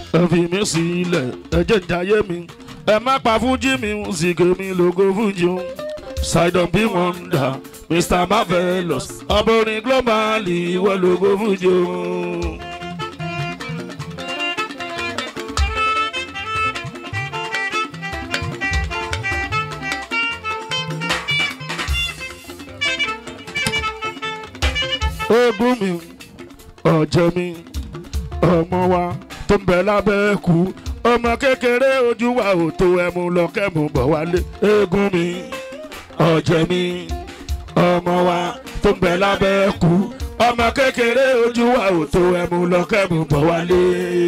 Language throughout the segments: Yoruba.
ẹ fi mí sílẹ̀ ẹ jẹ́ jayé mi ẹ má pa fújì mi sìkè mi lógo fújì o Sidon B Wonder Mr Marvelous ọbọrin global ìwọ lógo fújì o. Ogún mi ọ̀jẹ̀ mi ọmọ wa tó ń bẹ lábẹ́ kú ọmọ kékeré ojú wa ò tó ẹmu lọ kẹ́mu bọ̀ wálé. Eégún mi ọ̀jẹ̀ mi ọmọ wa tó ń bẹ lábẹ́ kú ọmọ kékeré ojú wa ò tó ẹmu lọ kẹ́mu bọ̀ wálé.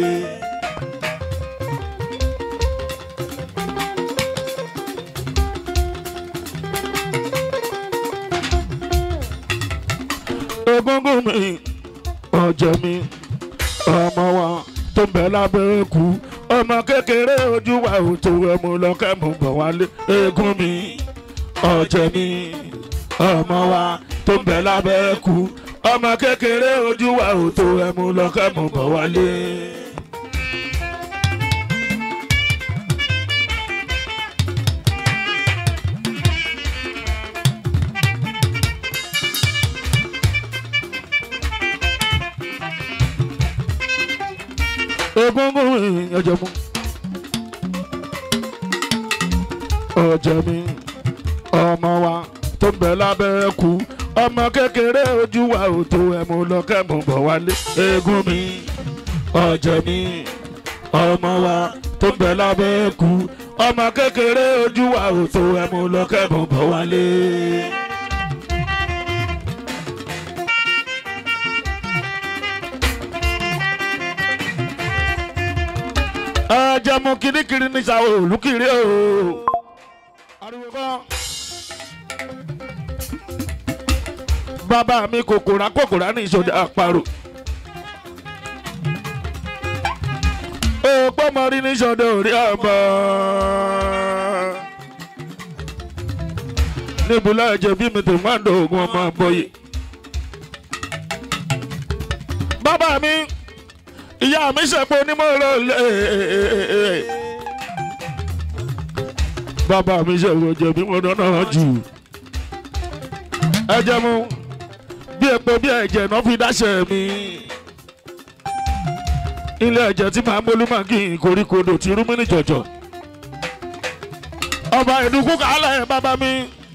Egungun mi ọ̀jẹ̀ mi ọmọ wa tó ń bẹ lábẹ́ kú ọmọ kékeré ojú wa ò tó ẹmu lọ́kẹ́mu bọ̀ wálé. Eégún mi ọ̀jẹ̀ mi ọmọ wa tó ń bẹ lábẹ́ kú ọmọ kékeré ojú wa ò tó ẹmu lọ́kẹ́mu bọ̀ wálé. Egungun ọ̀jẹ̀ mi ọ̀jẹ̀ mi ọmọ wa tó ń bẹ lábẹ́ kú ọmọ kékeré ojú wa ò tó ẹmu lọ́kẹ́mu bọ̀ wálé. Eégún mi ọ̀jẹ̀ mi ọmọ wa tó ń bẹ lábẹ́ kú ọmọ kékeré ojú wa ò tó ẹmu lọ́kẹ́mu bọ̀ wálé. Ajẹmu kirikiri ní sa olùkiri o. Ariwo kan. Bàbá mi kòkòrà ní ìṣòdì àparò. Òpó mọ̀rí ní ìṣòdì orí ọ̀bọ. Níbùlá ẹ̀jẹ̀ bí mi tó máa ń do oògùn ọmọ àbọ̀yè. Bàbá mi. Ìyá mi ṣẹ̀pọ̀ onímọ̀rọ̀ lé. Bàbá mi ṣẹ̀pọ̀ jẹ̀bi mo dáná jù. Ẹ̀jẹ̀ mu bí epo bí ẹ̀jẹ̀ náà fi dáṣẹ̀ mi. Ilé ẹ̀jẹ̀ tí màá mólú máa kí koríkodò tí rú mi ní jọ̀jọ̀. Ọba ìdúkú kálẹ̀ bàbá mi.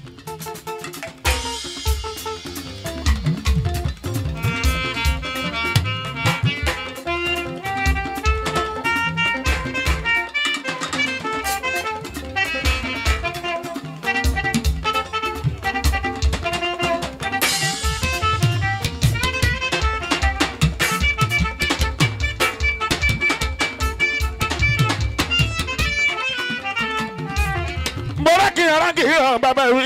Arákì hàn bàbá mi.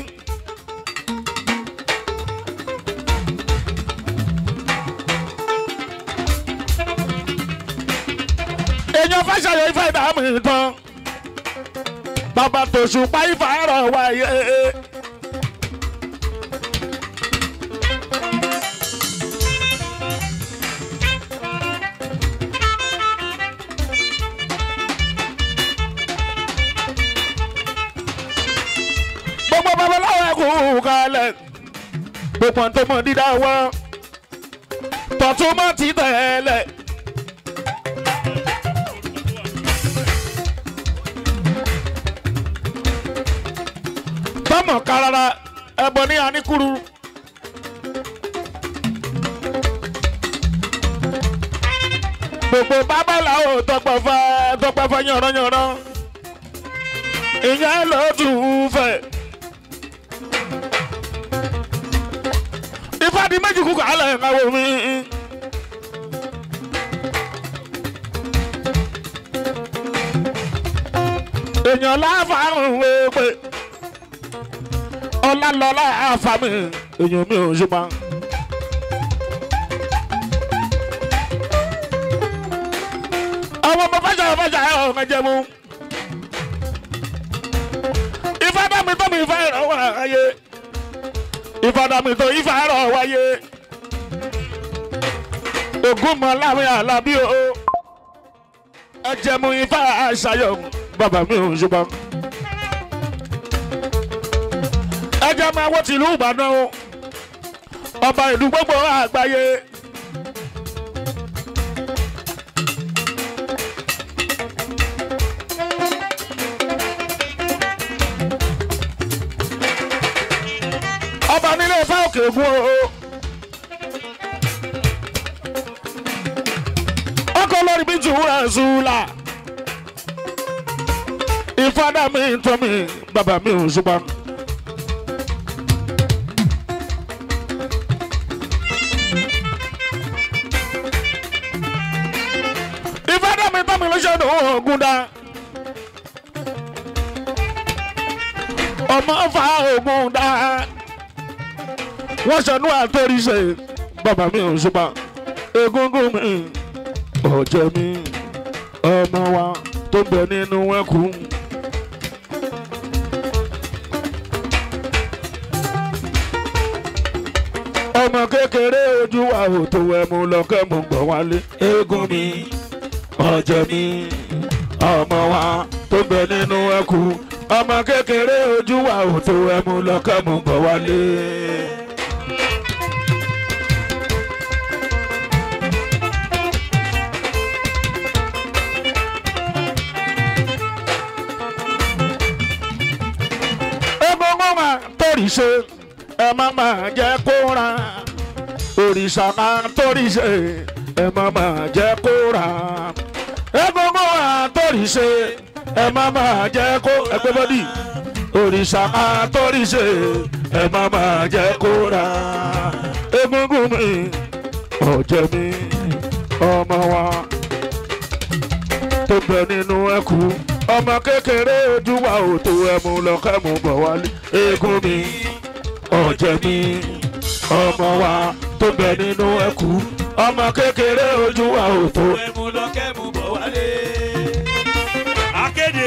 Èèyàn fàṣàyọ ifá ìdààmú ìtàn. Bàbá tòṣùpá ifá rọ̀ wáyé. Kalẹ̀ gbogbo tó mọ dídá wá tọ̀tún mọ́ ti tẹ̀lẹ̀. Tọ́mọ̀ kárára ẹbọ ní àníkúrú. Gbogbo babaláwo tọpẹ́fẹ́ yànrányànrán ìyẹn ló tún fẹ́. Ifá di méjì kúkú alẹ́ ìnáwó mi. Èèyàn láfàárùn wéèpè ọlá lọ́lá àfàmì èèyàn mi ò ṣùgbọ́n. Àwọn ọmọ fẹ́jà ọ̀hún ẹ̀jẹ̀ mu. Ifá bá mi tó mi fẹ́ ìrànwọ́ ayé. Ìfọdàmì tó ifá rọ̀ wáyé. Ògún mọ̀ láwìn àlàbí o. ẹ̀jẹ̀ mú ifá àṣàyọ̀ bàbá mi ò ṣùgbọ́n. ẹ̀jẹ̀ máa wọ́ tìlú Ìbàdàn o ọba ìlú gbogbo àgbáyé. ọba nílé Ifá òkè ògùn o. ọkọ lórí bí jù rẹ̀ zùlà. ìfádà mi tọ́ mi bàbá mi ò ṣùgbọ́n. ìfádà mi tọ́ mi ló ṣe dùn ògùn dá. ọmọ fa ògùn dá. wọ́n ṣàánú àtọ́ríṣe bàbá mi ò ṣùgbọ́n. egungun mi ọ̀jẹ̀ mi ọmọ wa tó ń bẹ nínú ẹkùn. ọmọ kékeré ojú wa ò tó ẹmu lọ́kẹ́ mú gbọ̀ wálé. eégún mi ọ̀jẹ̀ mi ọmọ wa tó ń bẹ nínú ẹkùn. ọmọ kékeré ojú wa ò tó ẹmu lọ́kẹ́ mú gbọ̀ wálé. ṣe ẹ má máa jẹ́ kó ra òrìṣà máa torí ṣe ẹ má máa jẹ́ kó ra egungun máa torí ṣe ẹ má máa jẹ́ kó ẹgbẹ́ bọ́dì òrìṣà máa torí ṣe ẹ má máa jẹ́ kó ra egungun mi ọ̀jẹ̀ mi ọmọ wa tó bẹ nínú ẹkú ọmọ kékeré ojú wa ò tó ẹmu lọ́kẹ́ mú bọ̀ wálé. eégún mi ọ̀jẹ̀ mi ọmọ wa tó bẹ nínú ẹkú ọmọ kékeré ojú wa ò tó ẹmu lọ́kẹ́ mú bọ̀ wálé. akéde.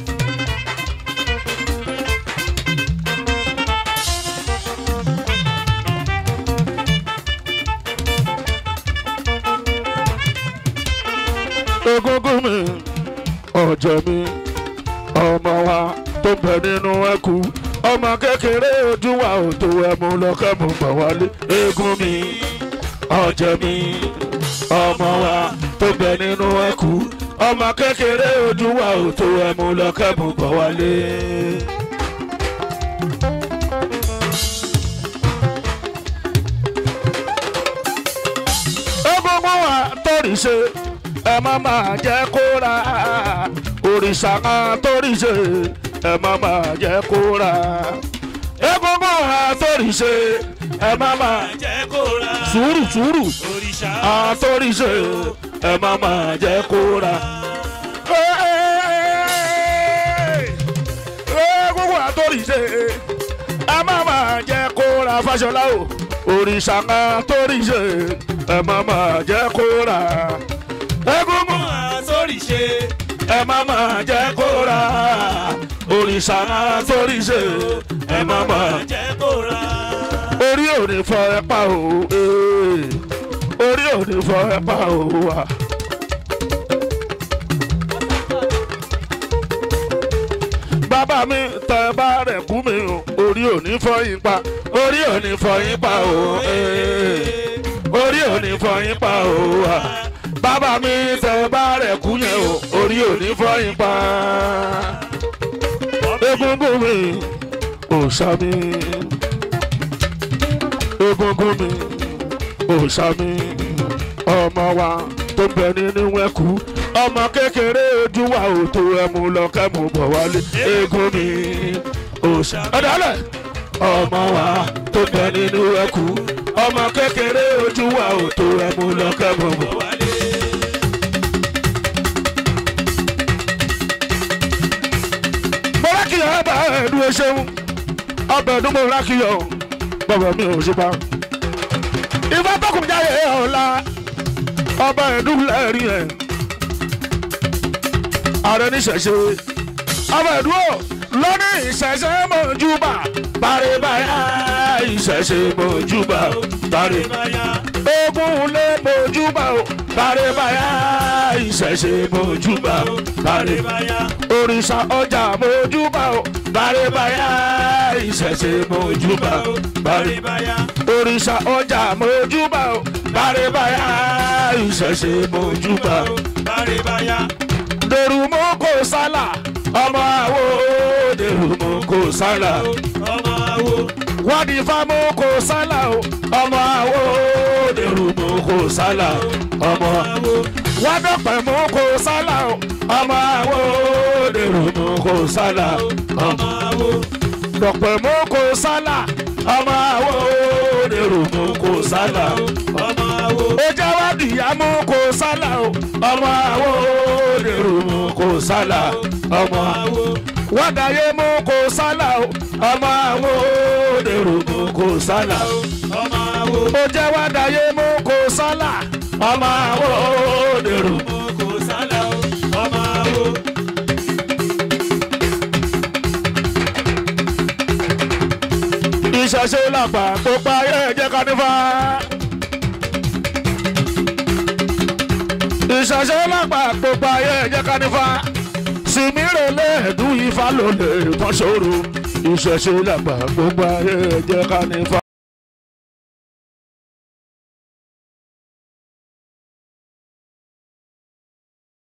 egungun mi ọ̀jẹ̀ mi ọmọ wa tó bẹ nínú ẹkú ọmọ kékeré ojú wa ò tó ẹmu lọ́kẹ́ mú bọ̀ wálé. eégún mi ọ̀jẹ̀ mi ọmọ wa tó bẹ nínú ẹkú ọmọ kékeré ojú wa ò tó ẹmu lọ́kẹ́ mú bọ̀ wálé. egungun wa torí ṣe ẹ má máa jẹ́ kó ra òrìṣà kan torí ṣe ẹ má máa jẹ́ kó ra egungun kan torí ṣe ẹ má máa jẹ́ kó ra sùúrù òrìṣà kan torí ṣe ẹ má máa jẹ́ kó ra egungun kan torí ṣe ẹ má máa jẹ́ kó ra Fáṣọlá o òrìṣà kan torí ṣe ẹ má máa jẹ́ kó ra. egungun àsórí ṣe ẹ má máa jẹ́ kó ra òrìṣà àsórí ṣe ẹ má máa jẹ́ kó ra. orí ò ní fọ ẹ pa o orí ò ní fọ ẹ pa o wa. bàbá mi tẹ bá rẹ̀ kú mi o orí ò ní fọ yín pa orí ò ní fọ yín pa o orí ò ní fọ yín pa o wa. bàbá mi tẹ bá rẹ̀ kú yẹn o orí ò ní fọ́ yín pa. egungun mi òòṣà mi egungun mi òòṣà mi ọmọ wa tó bẹ nínú ẹkú ọmọ kékeré ojú wa ò tó ẹmu lọ́kẹ́ mú bọ̀ wálé. egun mi òòṣà ọ̀dàlẹ̀ ọmọ wa tó bẹ nínú ẹkú ọmọ kékeré ojú wa ò tó ẹmu lọ́kẹ́ mú bọ̀ wálé. ọba ẹ̀dùn ẹ̀ṣẹ̀un ọba ẹ̀dùn mọ̀ lákìyọ̀ bàbá mi ò ṣe pa. ìfẹ́ tọkùn jáde ọ̀la ọba ẹ̀dùn lẹ́rìí ẹ̀ ààrẹ níṣẹ̀ṣe ọba ẹ̀dùn ọ̀ lọ́ní ìṣẹ̀ṣe mọ̀júbà parí báyà ìṣẹ̀ṣe mọ̀júbà parí báyà. ogun lé mojúbà o bárẹ̀báyá ìṣẹ̀ṣe mojúbà o bárẹ̀báyá òrìṣà ọjà mojúbà o bárẹ̀báyá ìṣẹ̀ṣe mojúbà o bárẹ̀báyá òrìṣà ọjà mojúbà o bárẹ̀báyá ìṣẹ̀ṣe mojúbà o bárẹ̀báyá dèrùmọ́ kò sálà ọmọ àwo dèrùmọ́ kò sálà ọmọ àwo wádìí fámọ́ kò sálà o ọmọ àwo dèrùmọ́ kò sálà ọmọ àwo wádọ́pẹ̀ mọ́ kò sálà o ọmọ àwo dèrùmọ́ kò sálà ọmọ àwo dọ̀pẹ̀ mọ́ kò sálà ọmọ àwo dèrùmọ́ kò sálà ọmọ àwo ó jẹ́ wádìí àmọ́ kò sálà o ọmọ àwo dèrùmọ́ kò sálà ọmọ àwo wádàyé mọ́ kò sálà o ọmọ àwo dèrùmọ́ kò sálà ọmọ àwo ó jẹ́ wádàyé mọ́ kò sálà ọmọ àwo dèrùmọ́ kò sálà ọmọ àwo. ìṣẹ̀ṣe làgbà tó parí ẹ̀jẹ̀ kanífà. ìṣẹ̀ṣe làgbà tó parí ẹ̀jẹ̀ kanífà. sìmírè lẹ́ẹ̀dún ifá ló lè tán ṣòro. ìṣẹ̀ṣe làgbà tó parí ẹ̀jẹ̀ kanífà.